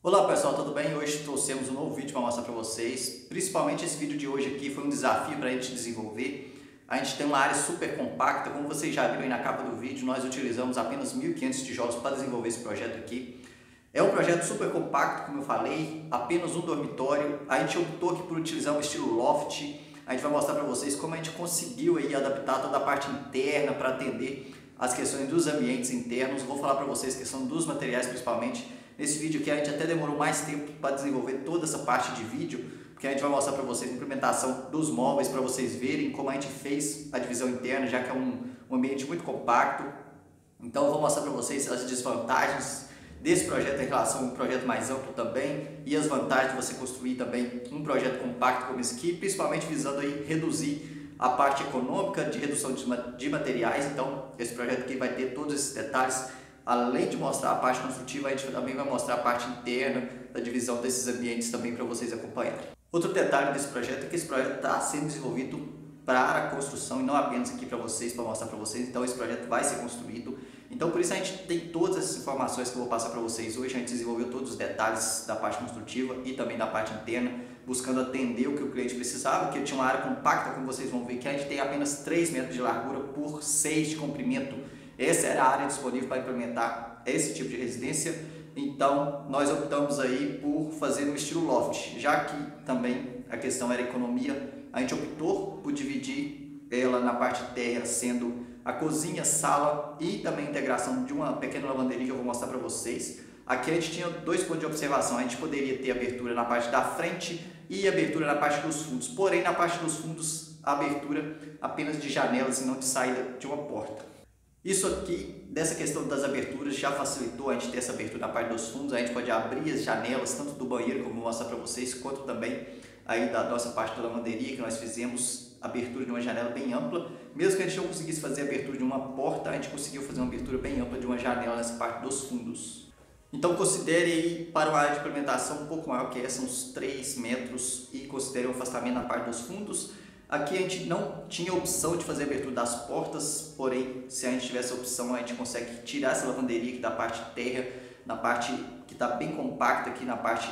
Olá pessoal, tudo bem? Hoje trouxemos um novo vídeo para mostrar para vocês. Principalmente esse vídeo de hoje aqui foi um desafio para a gente desenvolver. A gente tem uma área super compacta, como vocês já viram aí na capa do vídeo, nós utilizamos apenas 1.500 tijolos para desenvolver esse projeto aqui. É um projeto super compacto, como eu falei, apenas um dormitório. A gente optou aqui por utilizar um estilo loft. A gente vai mostrar para vocês como a gente conseguiu aí adaptar toda a parte interna para atender as questões dos ambientes internos. Vou falar para vocês a questão dos materiais principalmente. Nesse vídeo aqui a gente até demorou mais tempo para desenvolver toda essa parte de vídeo, porque a gente vai mostrar para vocês a implementação dos móveis, para vocês verem como a gente fez a divisão interna, já que é um ambiente muito compacto. Então eu vou mostrar para vocês as desvantagens desse projeto em relação a um projeto mais amplo também, e as vantagens de você construir também um projeto compacto como esse aqui, principalmente visando aí reduzir a parte econômica de redução de materiais. Então esse projeto aqui vai ter todos esses detalhes. Além de mostrar a parte construtiva, a gente também vai mostrar a parte interna da divisão desses ambientes também para vocês acompanharem. Outro detalhe desse projeto é que esse projeto está sendo desenvolvido para a construção e não apenas aqui para vocês, para mostrar para vocês. Então esse projeto vai ser construído. Então por isso a gente tem todas essas informações que eu vou passar para vocês hoje. A gente desenvolveu todos os detalhes da parte construtiva e também da parte interna, buscando atender o que o cliente precisava, porque tinha uma área compacta, como vocês vão ver, que a gente tem apenas 3 metros de largura por 6 de comprimento. Essa era a área disponível para implementar esse tipo de residência, então nós optamos aí por fazer no estilo loft, já que também a questão era economia. A gente optou por dividir ela na parte térrea, sendo a cozinha, sala e também a integração de uma pequena lavanderia que eu vou mostrar para vocês. Aqui a gente tinha 2 pontos de observação. A gente poderia ter abertura na parte da frente e abertura na parte dos fundos, porém na parte dos fundos a abertura apenas de janelas e não de saída de uma porta. Isso aqui, dessa questão das aberturas, já facilitou a gente ter essa abertura na parte dos fundos. A gente pode abrir as janelas, tanto do banheiro, como eu vou mostrar para vocês, quanto também aí da nossa parte da lavanderia, que nós fizemos abertura de uma janela bem ampla. Mesmo que a gente não conseguisse fazer a abertura de uma porta, a gente conseguiu fazer uma abertura bem ampla de uma janela nessa parte dos fundos. Então considere aí para uma área de implementação um pouco maior que essa, uns 3 metros, e considere o afastamento na parte dos fundos. Aqui a gente não tinha opção de fazer a abertura das portas, porém, se a gente tivesse a opção, a gente consegue tirar essa lavanderia aqui da parte térrea, na parte que está bem compacta aqui na parte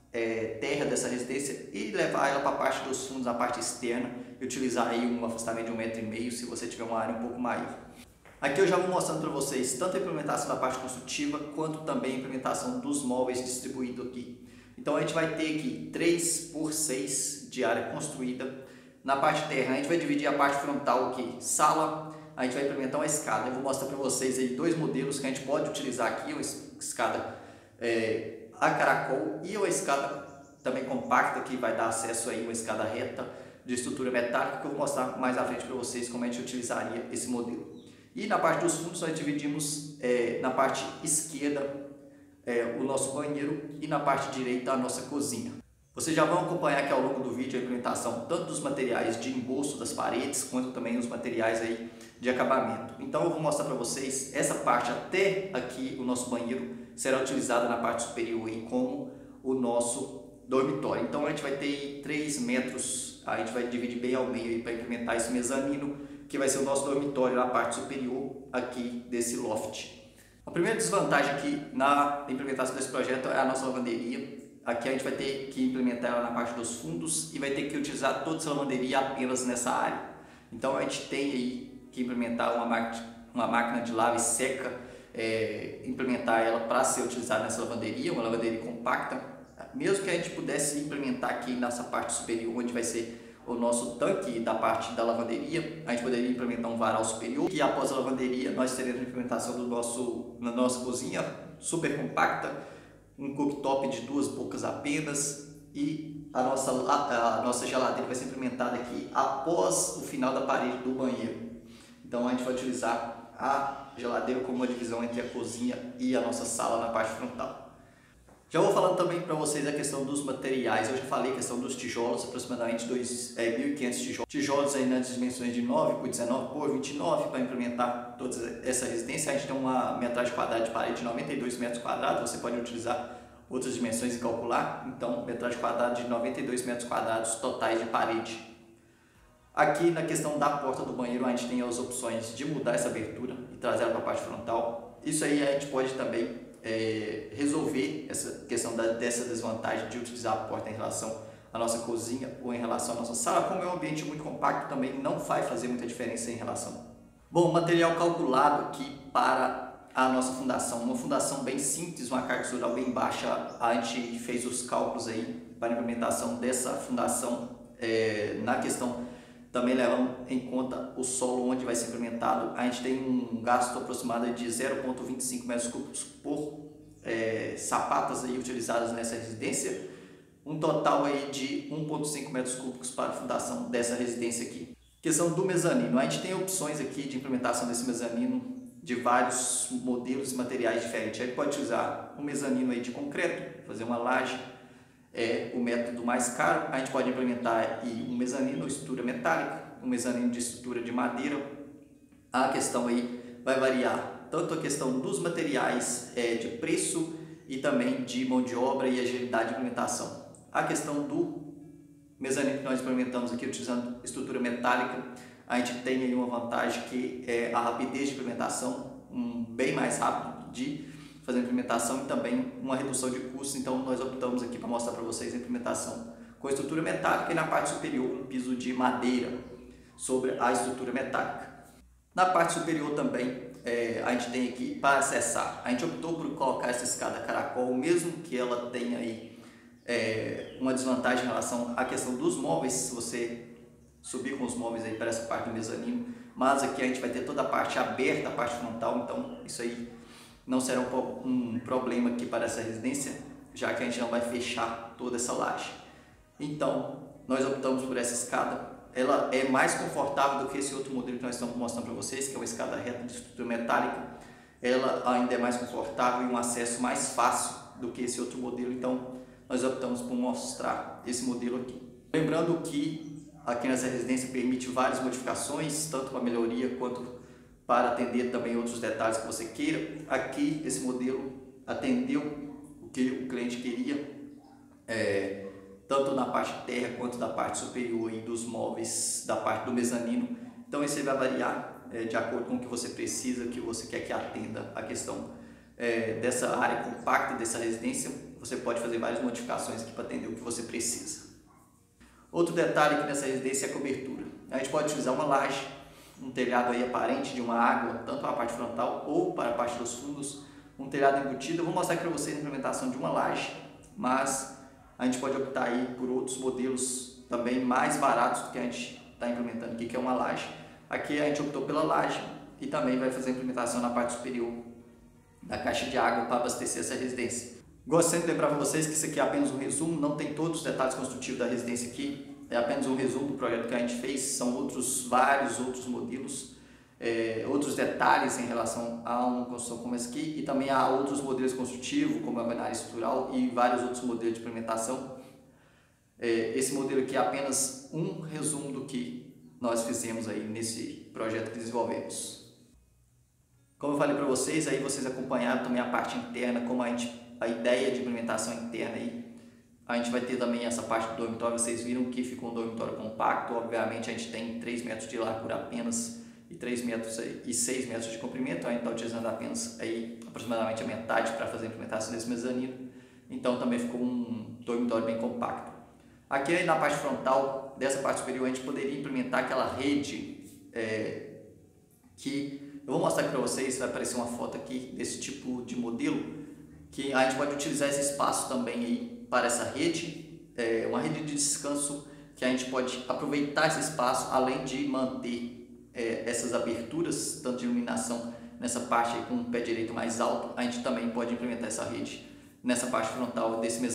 térrea dessa residência, e levar ela para a parte dos fundos, a parte externa, e utilizar aí um afastamento de 1,5 m se você tiver uma área um pouco maior. Aqui eu já vou mostrando para vocês tanto a implementação da parte construtiva, quanto também a implementação dos móveis distribuídos aqui. Então a gente vai ter aqui 3 por 6 de área construída. Na parte terra, a gente vai dividir a parte frontal aqui, sala, a gente vai implementar uma escada. Eu vou mostrar para vocês aí 2 modelos que a gente pode utilizar aqui, uma escada a caracol e uma escada também compacta, que vai dar acesso aí a uma escada reta de estrutura metálica, que eu vou mostrar mais à frente para vocês como a gente utilizaria esse modelo. E na parte dos fundos nós dividimos na parte esquerda o nosso banheiro e na parte direita a nossa cozinha. Vocês já vão acompanhar aqui ao longo do vídeo a implementação tanto dos materiais de embolso das paredes, quanto também os materiais aí de acabamento. Então eu vou mostrar para vocês essa parte até aqui, o nosso banheiro será utilizado na parte superior aí como o nosso dormitório. Então a gente vai ter 3 metros, a gente vai dividir bem ao meio para implementar esse mezanino, que vai ser o nosso dormitório na parte superior aqui desse loft. A primeira desvantagem aqui na implementação desse projeto é a nossa lavanderia. Aqui a gente vai ter que implementar ela na parte dos fundos e vai ter que utilizar toda essa lavanderia apenas nessa área. Então a gente tem aí que implementar uma máquina de lava e seca, implementar ela para ser utilizada nessa lavanderia, uma lavanderia compacta. Mesmo que a gente pudesse implementar aqui nessa parte superior, onde vai ser o nosso tanque da parte da lavanderia, a gente poderia implementar um varal superior, e após a lavanderia nós teremos a implementação na nossa cozinha super compacta, um cooktop de 2 bocas apenas, e a nossa geladeira vai ser implementada aqui após o final da parede do banheiro. Então a gente vai utilizar a geladeira como uma divisão entre a cozinha e a nossa sala na parte frontal. Já vou falando também para vocês a questão dos materiais. Eu já falei a questão dos tijolos, aproximadamente 1.500 tijolos. Tijolos aí nas dimensões de 9 por 19 por 29 para implementar toda essa residência. A gente tem uma metragem quadrada de parede de 92 metros quadrados. Você pode utilizar outras dimensões e calcular. Então, metragem quadrada de 92 metros quadrados totais de parede. Aqui na questão da porta do banheiro, a gente tem as opções de mudar essa abertura e trazer ela para a parte frontal. Isso aí a gente pode também resolver essa questão dessa desvantagem de utilizar a porta em relação à nossa cozinha ou em relação à nossa sala. Como é um ambiente muito compacto, também não vai fazer muita diferença em relação. Bom, material calculado aqui para a nossa fundação, uma fundação bem simples, uma carga estrutural bem baixa. A gente fez os cálculos aí para a implementação dessa fundação. Na questão também levando em conta o solo onde vai ser implementado. A gente tem um gasto aproximado de 0,25 metros cúbicos por sapatas aí utilizadas nessa residência, um total aí de 1,5 metros cúbicos para a fundação dessa residência aqui. Questão do mezanino, a gente tem opções aqui de implementação desse mezanino de vários modelos e materiais diferentes. A gente pode utilizar um mezanino aí de concreto, fazer uma laje, o método mais caro. A gente pode implementar aí um mezanino de estrutura metálica, um mezanino de estrutura de madeira. A questão aí vai variar tanto a questão dos materiais de preço e também de mão de obra e agilidade de implementação. A questão do mezanino que nós implementamos aqui utilizando estrutura metálica, a gente tem aí uma vantagem que é a rapidez de implementação, bem mais rápido de fazer a implementação e também uma redução de custos. Então nós optamos aqui para mostrar para vocês a implementação com a estrutura metálica e na parte superior um piso de madeira sobre a estrutura metálica. Na parte superior também a gente tem aqui para acessar, a gente optou por colocar essa escada caracol, mesmo que ela tenha aí uma desvantagem em relação à questão dos móveis, se você subir com os móveis aí para essa parte do mezanino, mas aqui a gente vai ter toda a parte aberta, a parte frontal, então isso aí não será um problema aqui para essa residência, já que a gente não vai fechar toda essa laje. Então, nós optamos por essa escada. Ela é mais confortável do que esse outro modelo que nós estamos mostrando para vocês, que é uma escada reta de estrutura metálica. Ela ainda é mais confortável e um acesso mais fácil do que esse outro modelo, então nós optamos por mostrar esse modelo aqui. Lembrando que aqui nessa residência permite várias modificações, tanto para melhoria quanto para atender também outros detalhes que você queira. Aqui esse modelo atendeu o que o cliente queria, tanto na parte de terra quanto da parte superior e dos móveis, da parte do mezanino. Então esse vai variar de acordo com o que você precisa, que você quer que atenda a questão dessa área compacta, dessa residência. Você pode fazer várias modificações aqui para atender o que você precisa. Outro detalhe aqui nessa residência é a cobertura. A gente pode utilizar uma laje, um telhado aí aparente de uma água, tanto para a parte frontal ou para a parte dos fundos, um telhado embutido. Eu vou mostrar aqui para vocês a implementação de uma laje, mas a gente pode optar aí por outros modelos também mais baratos do que a gente está implementando aqui, que é uma laje. Aqui a gente optou pela laje e também vai fazer a implementação na parte superior da caixa de água para abastecer essa residência. Gosto sempre de lembrar para vocês que isso aqui é apenas um resumo, não tem todos os detalhes construtivos da residência aqui, é apenas um resumo do projeto que a gente fez, são vários outros modelos, outros detalhes em relação a uma construção como essa aqui, e também há outros modelos construtivos, como a alvenaria estrutural e vários outros modelos de implementação. Esse modelo aqui é apenas um resumo do que nós fizemos aí nesse projeto que desenvolvemos. Como eu falei para vocês, aí vocês acompanharam também a parte interna, como a ideia de implementação interna aí. A gente vai ter também essa parte do dormitório, vocês viram que ficou um dormitório compacto. Obviamente a gente tem 3 metros de largura apenas e 3 metros e 6 metros de comprimento. A gente está utilizando apenas aí aproximadamente a metade para fazer a implementação desse mezanino. Então também ficou um dormitório bem compacto. Aqui na parte frontal dessa parte superior a gente poderia implementar aquela rede que eu vou mostrar aqui para vocês. Vai aparecer uma foto aqui desse tipo de modelo, que a gente pode utilizar esse espaço também aí para essa rede, uma rede de descanso, que a gente pode aproveitar esse espaço, além de manter essas aberturas, tanto de iluminação nessa parte aí com o pé direito mais alto. A gente também pode implementar essa rede nessa parte frontal desse mesmo.